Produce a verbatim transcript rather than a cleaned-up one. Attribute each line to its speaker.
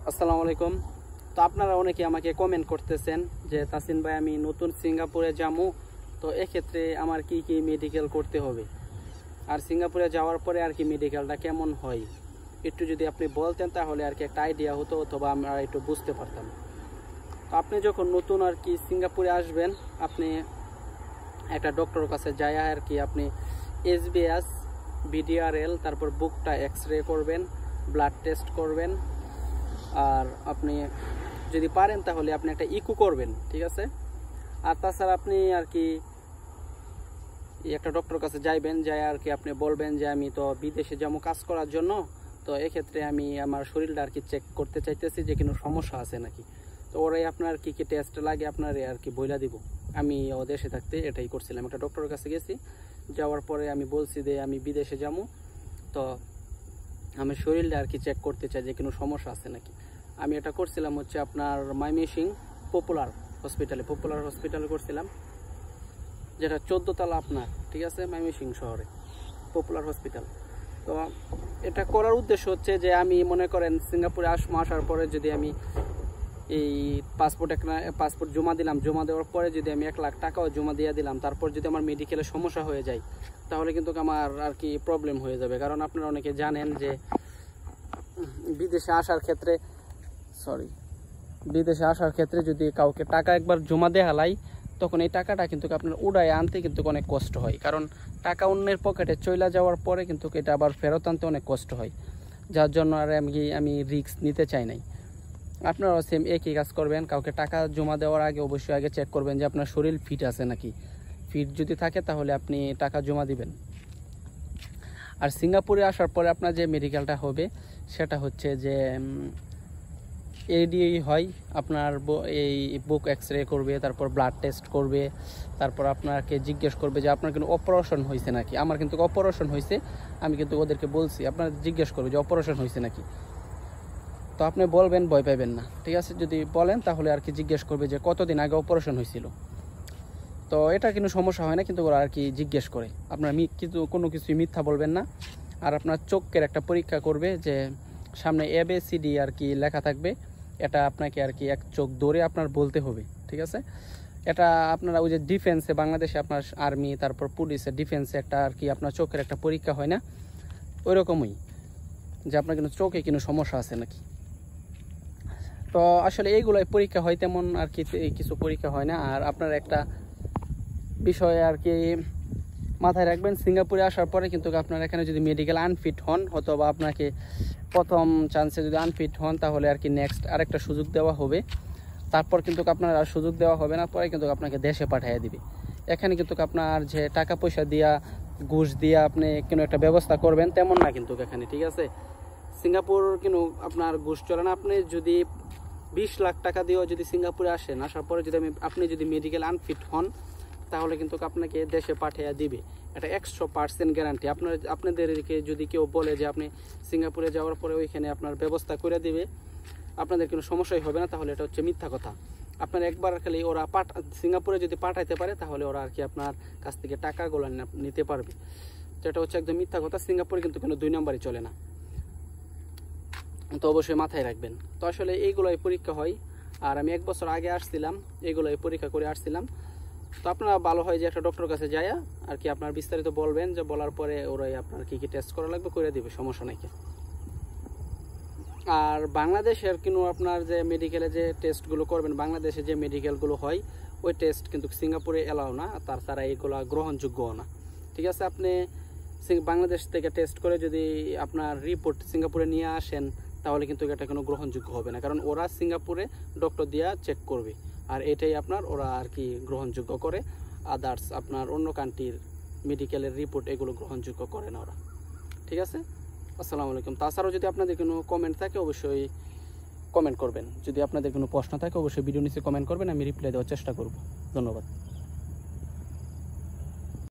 Speaker 1: আসসালামু আলাইকুম। তো আপনারা অনেকে আমাকে কমেন্ট করতেছেন যে তাসিন ভাই আমি নতুন সিঙ্গাপুরে যাবো, তো এক্ষেত্রে আমার কি কি মেডিকেল করতে হবে, আর সিঙ্গাপুরে যাওয়ার পরে আর কি মেডিকেলটা কেমন হয় একটু যদি আপনি বলতেন তাহলে আর কি একটা আইডিয়া হতো, অথবা আমরা একটু বুঝতে পারতাম। তো আপনি যখন নতুন আর কি সিঙ্গাপুরে আসবেন, আপনি একটা ডক্টরের কাছে যায় আর কি আপনি এসবিএস, বিডিআরএল, তারপর বুকটা এক্স রে করবেন, ব্লাড টেস্ট করবেন, আর আপনি যদি পারেন তাহলে আপনি একটা ইকো করবেন, ঠিক আছে। আর তাছাড়া আপনি আর কি একটা ডক্টরের কাছে যাইবেন, যাই আর কি আপনি বলবেন যে আমি তো বিদেশে যাবো কাজ করার জন্য, তো এক্ষেত্রে আমি আমার শরীরটা আর কি চেক করতে চাইতেছি যে কোনো সমস্যা আছে নাকি। তো ওরাই আপনার কি কি টেস্ট লাগে আপনার আর কি বইলা দিব। আমি ও দেশে থাকতে এটাই করছিলাম, একটা ডক্টরের কাছে গেছি, যাওয়ার পরে আমি বলছি যে আমি বিদেশে যাবো, তো আমি শরীরটা আর কি চেক করতে চাই যে কোনো সমস্যা আছে নাকি। আমি এটা করছিলাম হচ্ছে আপনার ময়মনসিংহ পপুলার হসপিটালে পপুলার হসপিটালে করছিলাম, যেটা চোদ্দ তলা আপনার, ঠিক আছে, ময়মনসিংহ শহরে পপুলার হসপিটাল। তো এটা করার উদ্দেশ্য হচ্ছে যে আমি মনে করেন সিঙ্গাপুরে আসবো, আসার পরে যদি আমি এই পাসপোর্ট একটা পাসপোর্ট জমা দিলাম, জমা দেওয়ার পরে যদি আমি এক লাখ টাকাও জমা দিয়ে দিলাম, তারপর যদি আমার মেডিকেলের সমস্যা হয়ে যায় তাহলে কিন্তু আমার আর কি প্রবলেম হয়ে যাবে। কারণ আপনারা অনেকে জানেন যে বিদেশে আসার ক্ষেত্রে সরি বিদেশে আসার ক্ষেত্রে যদি কাউকে টাকা একবার জমা দেওয়া হয়, তখন এই টাকাটা কিন্তু আপনার উড়ায় আনতে কিন্তু অনেক কষ্ট হয়। কারণ টাকা অন্যের পকেটে চলে যাওয়ার পরে কিন্তু এটা আবার ফেরত আনতে অনেক কষ্ট হয়, যার জন্য আর আমি আমি রিস্ক নিতে চাই নাই। আপনারাও সেম একই কাজ করবেন, কাউকে টাকা জমা দেওয়ার আগে অবশ্যই আগে চেক করবেন যে আপনার শরীর ফিট আছে নাকি। ফিট যদি থাকে তাহলে আপনি টাকা জমা দিবেন। আর সিঙ্গাপুরে আসার পরে আপনার যে মেডিকেলটা হবে সেটা হচ্ছে যে এডিআই হয়, আপনার এই বুক এক্স রে করবে, তারপর ব্লাড টেস্ট করবে, তারপর আপনাকে জিজ্ঞেস করবে যে আপনার কিন্তু অপারেশন হয়েছে নাকি। আমার কিন্তু অপারেশন হয়েছে, আমি কিন্তু ওদেরকে বলছি, আপনার জিজ্ঞেস করবে যে অপারেশন হয়েছে নাকি। তো আপনি বলবেন, ভয় পাইবেন না, ঠিক আছে। যদি বলেন তাহলে আর কি জিজ্ঞেস করবে যে কতদিন আগে অপারেশন হয়েছিল। তো এটা কিন্তু সমস্যা হয় না, কিন্তু ওরা আর কি জিজ্ঞেস করে, আপনার কিন্তু কোনো কিছুই মিথ্যা বলবেন না। আর আপনার চোখের একটা পরীক্ষা করবে, যে সামনে এ বি সি ডি আর কি লেখা থাকবে, এটা আপনাকে আর কি এক চোখ ধরে আপনার বলতে হবে, ঠিক আছে। এটা আপনারা ওই যে ডিফেন্সে, বাংলাদেশে আপনার আর্মি, তারপর পুলিশে, ডিফেন্সে একটা আর কি আপনার চোখের একটা পরীক্ষা হয় না, ওই রকমই যে আপনার কিন্তু চোখে কোনো সমস্যা আছে নাকি। তো আসলে এইগুলোই পরীক্ষা হয়, তেমন আর কি কিছু পরীক্ষা হয় না। আর আপনার একটা বিষয় আর কি মাথায় রাখবেন, সিঙ্গাপুরে আসার পরে কিন্তু আপনার এখানে যদি মেডিকেল আনফিট হন, অথবা আপনাকে প্রথম চান্সে যদি আনফিট হন, তাহলে আর কি নেক্সট আরেকটা সুযোগ দেওয়া হবে। তারপর কিন্তু আপনার আর সুযোগ দেওয়া হবে না, পরে কিন্তু আপনাকে দেশে পাঠিয়ে দিবে। এখানে কিন্তু আপনার যে টাকা পয়সা দিয়া, ঘুষ দিয়া আপনি কোনো একটা ব্যবস্থা করবেন তেমন না কিন্তু এখানে, ঠিক আছে। সিঙ্গাপুর কিন্তু আপনার ঘুষ চলে না। আপনি যদি বিশ লাখ টাকা দিয়েও যদি সিঙ্গাপুরে আসেন, আসার পরে যদি আমি আপনি যদি মেডিকেল আনফিট হন, তাহলে কিন্তু আপনাকে দেশে পাঠিয়ে দিবে। এটা একশো পার্সেন্ট গ্যারান্টি। আপনার আপনাদেরকে যদি কেউ বলে যে আপনি সিঙ্গাপুরে যাওয়ার পরে ওইখানে আপনার ব্যবস্থা করে দিবে, আপনাদের কোনো সমস্যাই হবে না, তাহলে এটা হচ্ছে মিথ্যা কথা। আপনার একবার খালি ওরা পাঠ সিঙ্গাপুরে যদি পাঠাইতে পারে, তাহলে ওরা আর কি আপনার কাছ থেকে টাকাগুলো নিতে পারবে, যেটা হচ্ছে একদম মিথ্যা কথা। সিঙ্গাপুরে কিন্তু কোনো দুই নম্বরই চলে না, তো অবশ্যই মাথায় রাখবেন। তো আসলে এইগুলোই পরীক্ষা হয়, আর আমি এক বছর আগে আসছিলাম, এইগুলোই পরীক্ষা করে আসছিলাম। তো আপনারা ভালো হয় যে একটা ডক্টরের কাছে যায় আর কি আপনার বিস্তারিত বলবেন, যে বলার পরে ওরাই আপনার কী কী টেস্ট করা লাগবে করে দিবে, সমস্যা নাকি। আর বাংলাদেশের কিন্তু আপনার যে মেডিকেলে যে টেস্টগুলো করবেন, বাংলাদেশে যে মেডিকেলগুলো হয় ওই টেস্ট কিন্তু সিঙ্গাপুরে এলাও না, তাছাড়া এইগুলো গ্রহণযোগ্যও না, ঠিক আছে। আপনি বাংলাদেশ থেকে টেস্ট করে যদি আপনার রিপোর্ট সিঙ্গাপুরে নিয়ে আসেন, তাহলে কিন্তু এটা কোনো গ্রহণযোগ্য হবে না, কারণ ওরা সিঙ্গাপুরে ডক্টর দিয়া চেক করবে, আর এটাই আপনার ওরা আর কি গ্রহণযোগ্য করে। আদার্স আপনার অন্য কান্ট্রির মেডিকেলের রিপোর্ট এগুলো গ্রহণযোগ্য করে না ওরা, ঠিক আছে। আসসালামু আলাইকুম। তাছাড়াও যদি আপনাদের কোনো কমেন্ট থাকে অবশ্যই কমেন্ট করবেন, যদি আপনাদের কোনো প্রশ্ন থাকে অবশ্যই ভিডিও নিচে কমেন্ট করবেন, আমি রিপ্লাই দেওয়ার চেষ্টা করব। ধন্যবাদ।